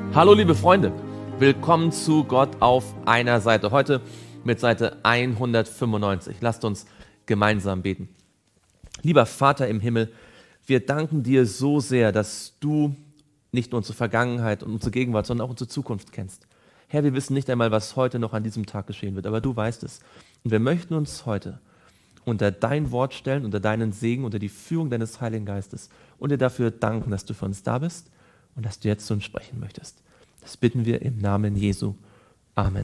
Hallo liebe Freunde, willkommen zu Gott auf einer Seite. Heute mit Seite 195. Lasst uns gemeinsam beten. Lieber Vater im Himmel, wir danken dir so sehr, dass du nicht nur unsere Vergangenheit und unsere Gegenwart, sondern auch unsere Zukunft kennst. Herr, wir wissen nicht einmal, was heute noch an diesem Tag geschehen wird, aber du weißt es. Und wir möchten uns heute unter dein Wort stellen, unter deinen Segen, unter die Führung deines Heiligen Geistes und dir dafür danken, dass du für uns da bist und dass du jetzt zu uns sprechen möchtest. Das bitten wir im Namen Jesu. Amen.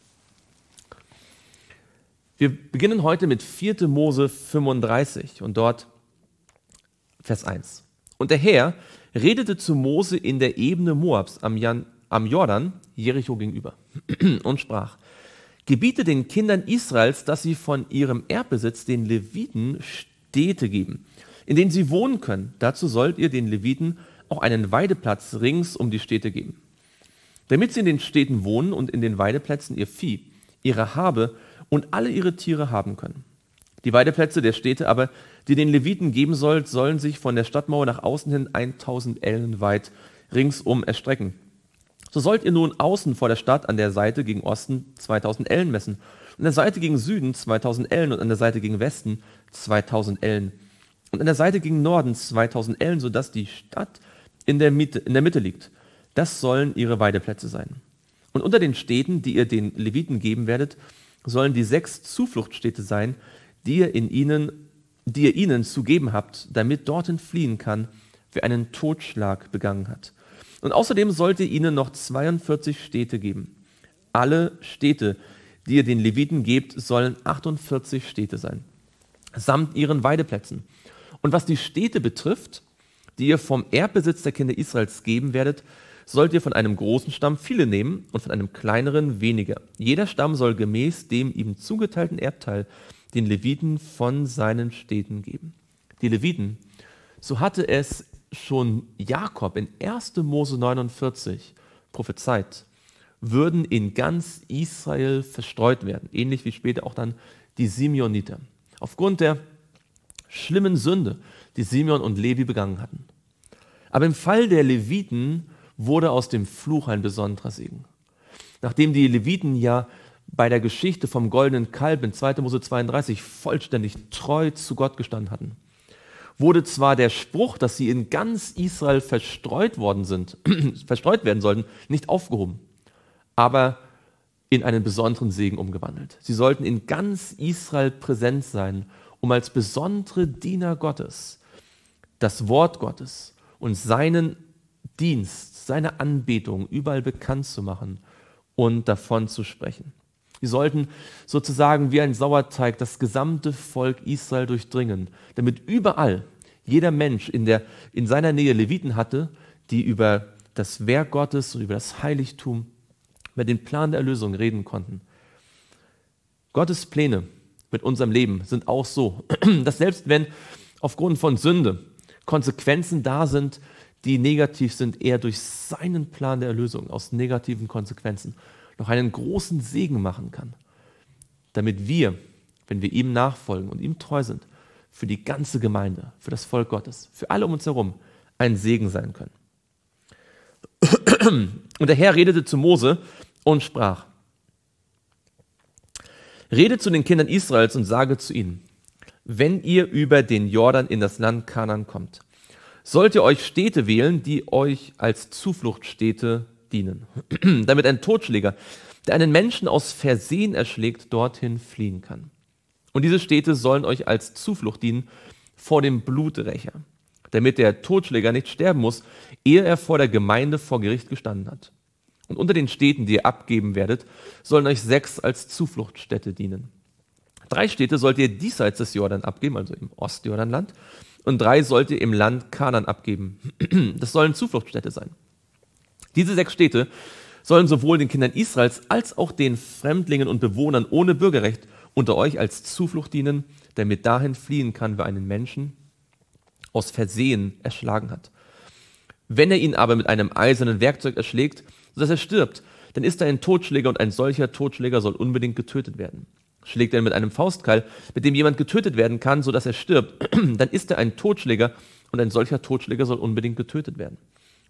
Wir beginnen heute mit 4. Mose 35 und dort Vers 1. Und der Herr redete zu Mose in der Ebene Moabs am Jordan, Jericho gegenüber, und sprach: Gebiete den Kindern Israels, dass sie von ihrem Erbbesitz den Leviten Städte geben, in denen sie wohnen können. Dazu sollt ihr den Leviten auch einen Weideplatz rings um die Städte geben, damit sie in den Städten wohnen und in den Weideplätzen ihr Vieh, ihre Habe und alle ihre Tiere haben können. Die Weideplätze der Städte aber, die den Leviten geben sollt, sollen sich von der Stadtmauer nach außen hin 1000 Ellen weit ringsum erstrecken. So sollt ihr nun außen vor der Stadt an der Seite gegen Osten 2000 Ellen messen, an der Seite gegen Süden 2000 Ellen und an der Seite gegen Westen 2000 Ellen und an der Seite gegen Norden 2000 Ellen, sodass die Stadt in der Mitte liegt. Das sollen ihre Weideplätze sein. Und unter den Städten, die ihr den Leviten geben werdet, sollen die 6 Zufluchtsstädte sein, die ihr ihnen zu geben habt, damit dorthin fliehen kann, wer einen Totschlag begangen hat. Und außerdem sollt ihr ihnen noch 42 Städte geben. Alle Städte, die ihr den Leviten gebt, sollen 48 Städte sein, samt ihren Weideplätzen. Und was die Städte betrifft, die ihr vom Erbbesitz der Kinder Israels geben werdet, sollt ihr von einem großen Stamm viele nehmen und von einem kleineren weniger. Jeder Stamm soll gemäß dem ihm zugeteilten Erbteil den Leviten von seinen Städten geben. Die Leviten, so hatte es schon Jakob in 1. Mose 49 prophezeit, würden in ganz Israel verstreut werden, ähnlich wie später auch dann die Simeoniter, aufgrund der schlimmen Sünde, die Simeon und Levi begangen hatten. Aber im Fall der Leviten wurde aus dem Fluch ein besonderer Segen. Nachdem die Leviten ja bei der Geschichte vom goldenen Kalb in 2. Mose 32 vollständig treu zu Gott gestanden hatten, wurde zwar der Spruch, dass sie in ganz Israel verstreut werden sollten, nicht aufgehoben, aber in einen besonderen Segen umgewandelt. Sie sollten in ganz Israel präsent sein, um als besondere Diener Gottes das Wort Gottes und seinen Dienst, seine Anbetung überall bekannt zu machen und davon zu sprechen. Sie sollten sozusagen wie ein Sauerteig das gesamte Volk Israel durchdringen, damit überall jeder Mensch in seiner Nähe Leviten hatte, die über das Werk Gottes und über das Heiligtum, über den Plan der Erlösung reden konnten. Gottes Pläne mit unserem Leben sind auch so, dass selbst wenn aufgrund von Sünde Konsequenzen da sind, die negativ sind, er durch seinen Plan der Erlösung aus negativen Konsequenzen noch einen großen Segen machen kann, damit wir, wenn wir ihm nachfolgen und ihm treu sind, für die ganze Gemeinde, für das Volk Gottes, für alle um uns herum ein Segen sein können. Und der Herr redete zu Mose und sprach: Redet zu den Kindern Israels und sage zu ihnen: Wenn ihr über den Jordan in das Land Kanaan kommt, sollt ihr euch Städte wählen, die euch als Zufluchtsstädte dienen, damit ein Totschläger, der einen Menschen aus Versehen erschlägt, dorthin fliehen kann. Und diese Städte sollen euch als Zuflucht dienen vor dem Bluträcher, damit der Totschläger nicht sterben muss, ehe er vor der Gemeinde vor Gericht gestanden hat. Und unter den Städten, die ihr abgeben werdet, sollen euch 6 als Zufluchtsstädte dienen. 3 Städte sollt ihr diesseits des Jordan abgeben, also im Ostjordanland, und 3 sollt ihr im Land Kanaan abgeben. Das sollen Zufluchtsstädte sein. Diese 6 Städte sollen sowohl den Kindern Israels als auch den Fremdlingen und Bewohnern ohne Bürgerrecht unter euch als Zuflucht dienen, damit dahin fliehen kann, wer einen Menschen aus Versehen erschlagen hat. Wenn er ihn aber mit einem eisernen Werkzeug erschlägt, sodass er stirbt, dann ist er ein Totschläger und ein solcher Totschläger soll unbedingt getötet werden. Schlägt er mit einem Faustkeil, mit dem jemand getötet werden kann, sodass er stirbt, dann ist er ein Totschläger und ein solcher Totschläger soll unbedingt getötet werden.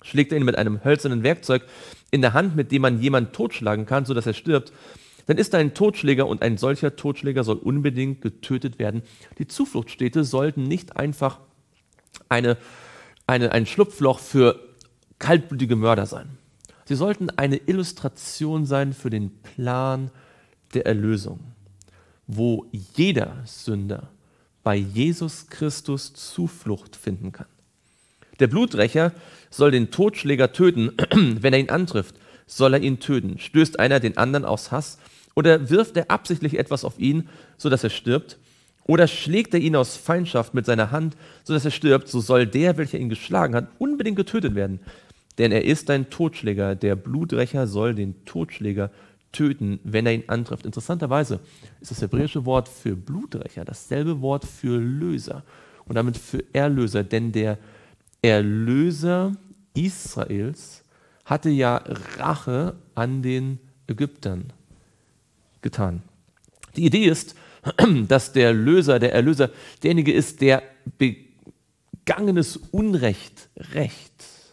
Schlägt er ihn mit einem hölzernen Werkzeug in der Hand, mit dem man jemanden totschlagen kann, sodass er stirbt, dann ist er ein Totschläger und ein solcher Totschläger soll unbedingt getötet werden. Die Zufluchtsstädte sollten nicht einfach ein Schlupfloch für kaltblütige Mörder sein. Sie sollten eine Illustration sein für den Plan der Erlösung, wo jeder Sünder bei Jesus Christus Zuflucht finden kann. Der Bluträcher soll den Totschläger töten, wenn er ihn antrifft, soll er ihn töten. Stößt einer den anderen aus Hass oder wirft er absichtlich etwas auf ihn, sodass er stirbt, oder schlägt er ihn aus Feindschaft mit seiner Hand, sodass er stirbt, so soll der, welcher ihn geschlagen hat, unbedingt getötet werden. Denn er ist ein Totschläger. Der Bluträcher soll den Totschläger töten, wenn er ihn antrifft. Interessanterweise ist das hebräische Wort für Bluträcher dasselbe Wort für Löser und damit für Erlöser, denn der Erlöser Israels hatte ja Rache an den Ägyptern getan. Die Idee ist, dass der Erlöser derjenige ist, der begangenes Unrecht rächt,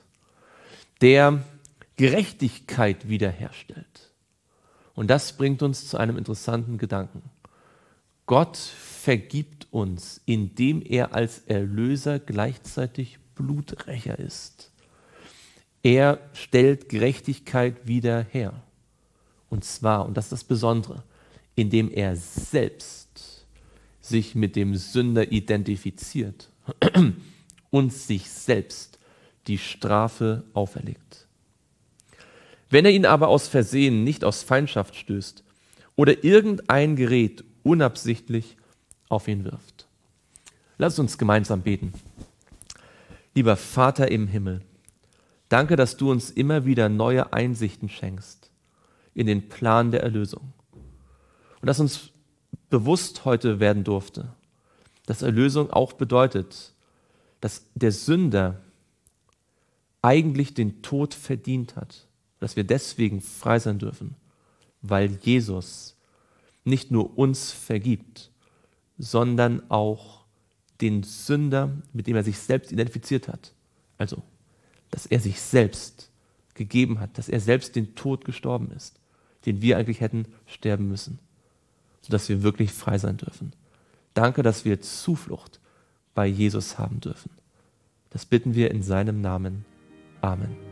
der Gerechtigkeit wiederherstellt. Und das bringt uns zu einem interessanten Gedanken. Gott vergibt uns, indem er als Erlöser gleichzeitig Bluträcher ist. Er stellt Gerechtigkeit wieder her. Und zwar, und das ist das Besondere, indem er selbst sich mit dem Sünder identifiziert und sich selbst die Strafe auferlegt. Wenn er ihn aber aus Versehen nicht aus Feindschaft stößt oder irgendein Gerät unabsichtlich auf ihn wirft. Lass uns gemeinsam beten. Lieber Vater im Himmel, danke, dass du uns immer wieder neue Einsichten schenkst in den Plan der Erlösung. Und dass uns bewusst heute werden durfte, dass Erlösung auch bedeutet, dass der Sünder eigentlich den Tod verdient hat, dass wir deswegen frei sein dürfen, weil Jesus nicht nur uns vergibt, sondern auch den Sünder, mit dem er sich selbst identifiziert hat. Also, dass er sich selbst gegeben hat, dass er selbst den Tod gestorben ist, den wir eigentlich hätten sterben müssen, sodass wir wirklich frei sein dürfen. Danke, dass wir Zuflucht bei Jesus haben dürfen. Das bitten wir in seinem Namen. Amen.